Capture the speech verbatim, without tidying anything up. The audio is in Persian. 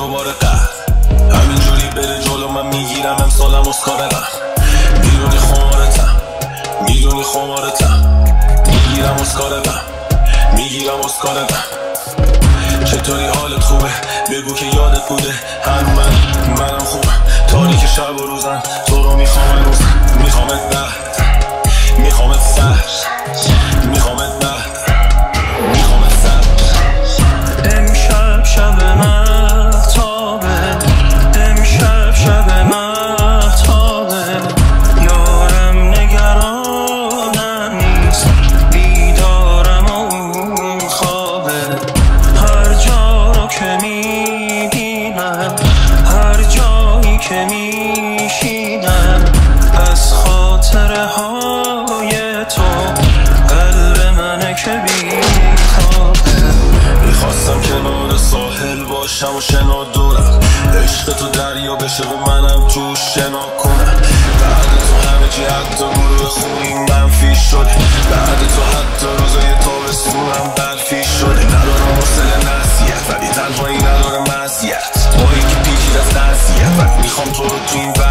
دوباره قهر همینجوری بره جلو من میگیرم امسالم اسکارم میدونی خمارتم میدونی خمارتم میگیرم اسکارم میگیرم اسکارم چطوری حالت خوبه بگو که یادت بوده هم من منم خوبم تاریک شب و روزم تو رو میخوام هنوز میخوامت بعد میخوامت سر میخوامت بعد میخوامت سر امشب شب مهتابه امشب شب مهتابه یارم نگرانم نیست بیدارم و اون خوابه هر جا رو که میبینم هر جایی که میشینم از خاطره های تو قلب منه که بیخوابه میخواستم کنار ساحل باشم و شنا دورم عشق تو دریا بشه و منم تو شنا کنم بعد تو همه چی حتی گروه خونی منفی شده بعد تو حتی روزای تابستونم برفی شده ندارم حوصله نصیحت ولی تنهایی نداره معصیت با اینکه پیچید از نصیحت ولی میخوام تو رو تو این